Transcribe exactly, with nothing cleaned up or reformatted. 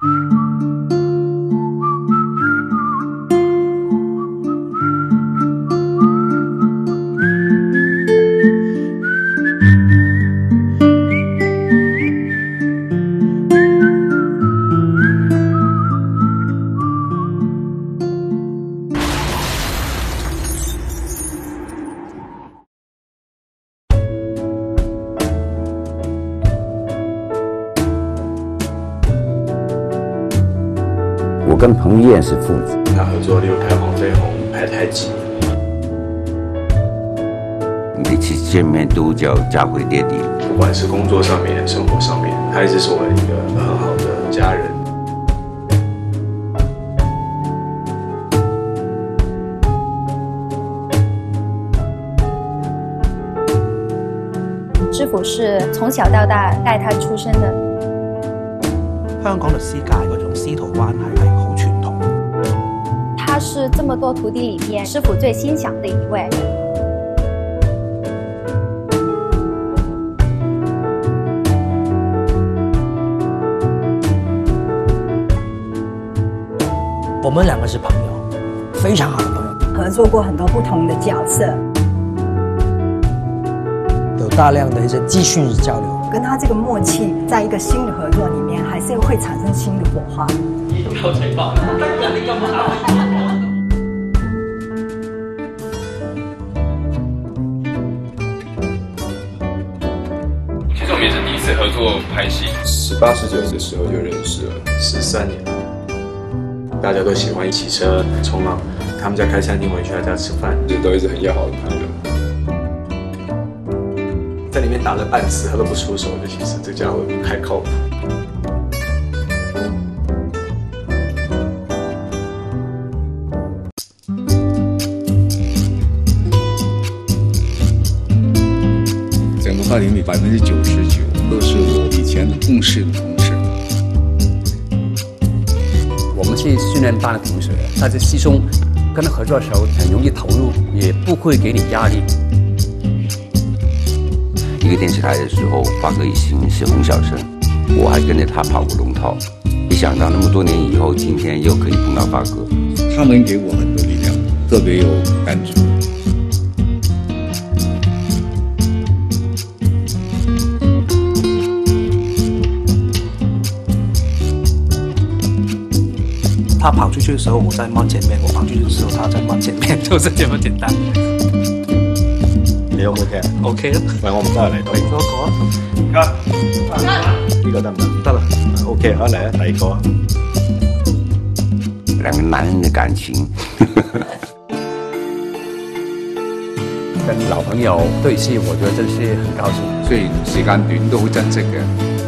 我跟彭于晏是父子。 那合作，例如拍黄飞鸿、拍太极。 每次见面都叫家辉爹地。 不管是工作上面、生活上面，他一直是我一个很好的家人。 師傅是從小到大帶他出生的。 香港律師界嗰種師徒關係係好傳統。 他是這麼多徒弟裡面師傅最心想的一位。 我們兩個是朋友，非常好的朋友， 合作過很多不同的角色， 有大量的一些資訊交流。 跟他這個默契，在一個新的合作裡面，還是會產生新的火花。 有情況，得㗎，你咁考。 其實我們也是第一次合作拍戲， 十八十九的時候就認識了，十三年。大家都喜歡騎車衝浪，他們家開餐廳，我也去他家吃飯，就都一直很要好的朋友。在裡面打得半死，他都不出手的，其實這家伙不太靠譜。 整個話裡面百分之九十九都是我以前的共事的同事。 我們是訓練班的同學，他在戲中跟他合作的時候很容易投入，也不會給你壓力。 一個電視台的時候，發哥一心是洪小生，我還跟着他跑過龍套。沒想到那麼多年以後，今天又可以碰到發哥。 他們給我很多力量，特別有感觸。 他跑出去的時候，我在慢前面；我跑出去的時候，他在慢前面，就是這麼簡單。 你 O 唔 OK 啊 ？OK 啦。 喂，我唔得嚟到。 嚟多個啊！ 呢個得唔得？ 得啦。 OK，好嚟啊，第二個。 兩個男人的感情。 跟老朋友對戲，我覺得真是很高興。 雖然時間短，都好珍惜嘅。